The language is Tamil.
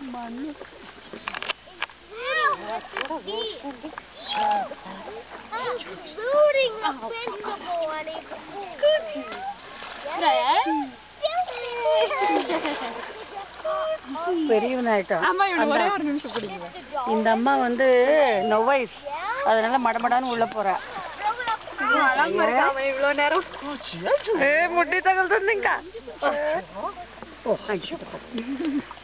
மண்ணு பெரியவனாயிட்டா. இந்த அம்மா வந்து நொவைஸ், அதனால மடமடான்னு உள்ள போறா. இவ்வளவு நேரம் முட்டி தகவல் தந்தீங்களா?